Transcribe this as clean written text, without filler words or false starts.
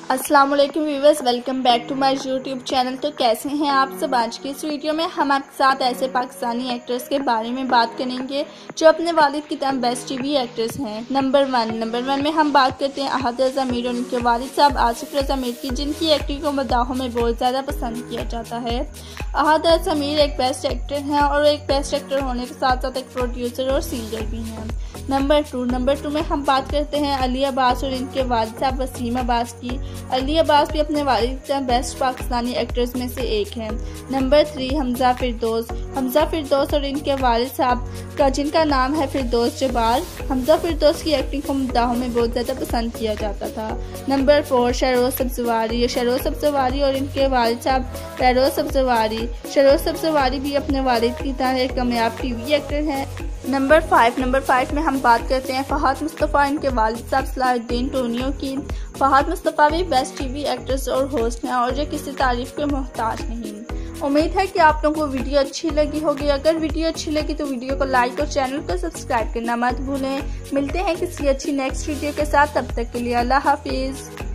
अस्सलाम वालेकुम viewers, welcome back to my YouTube channel. तो कैसे हैं आप सब। आज की इस वीडियो में हम आपके साथ ऐसे पाकिस्तानी एक्टर्स के बारे में बात करेंगे जो अपने वालिद की तरह बेस्ट टीवी एक्टर्स हैं। नंबर वन में हम बात करते हैं अहद रज़ा मीर और उनके वालिद साहब आसिफ रज़ा मीर की, जिनकी एक्टिंग को मदाहों में बहुत ज़्यादा पसंद किया जाता है। अहद रज़ा मीर एक बेस्ट एक्टर हैं और एक बेस्ट एक्टर होने के साथ साथ एक प्रोड्यूसर और सीरियल भी हैं। नंबर टू में हम बात करते हैं अली अब्बास और इनके वालिद साहब वसीम अब्बास की। अली अब्बास भी अपने वालिद की बेस्ट पाकिस्तानी एक्टर्स में से एक हैं। नंबर 3 हमजा फिरदौस और इनके वालिद साहब का जिनका नाम है फिरदौस जबार। हमजा फिरदौस की एक्टिंग को मदाहों में बहुत ज़्यादा पसंद किया जाता था। नंबर 4 शहरोज सब्ज़वारी और इनके वालिद साहब शहरोज सब्ज़वारी भी अपने वालिद की तरह एक कामयाब टीवी एक्टर हैं। नंबर 5 में हम बात करते हैं फहद मुस्तफ़ा, इनके वालिद साहब सलाहुद्दीन टोनियो की। फहद मुस्तफ़ा भी बेस्ट टीवी एक्टर्स और होस्ट हैं और ये किसी तारीफ के मोहताज नहीं। उम्मीद है कि आप लोगों को वीडियो अच्छी लगी होगी। अगर वीडियो अच्छी लगी तो वीडियो को लाइक और चैनल को सब्सक्राइब करना मत भूलें। मिलते हैं किसी अच्छी नेक्स्ट वीडियो के साथ, तब तक के लिए अल्लाह हाफिज़।